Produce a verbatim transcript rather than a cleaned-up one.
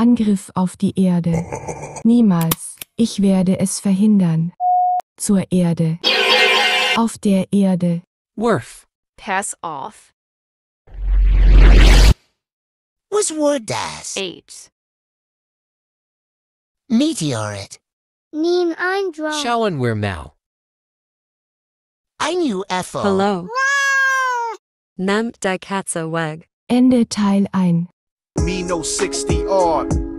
Angriff auf die Erde. Niemals. Ich werde es verhindern. Zur Erde. Auf der Erde. Worf. Pass off. Was word das? Eight. Meteorit. Neem Eindruck. Schauen wir mal. Ein U F O. Hallo. Nehmt die Katze weg. Ende Teil eins. Me no sixty odd.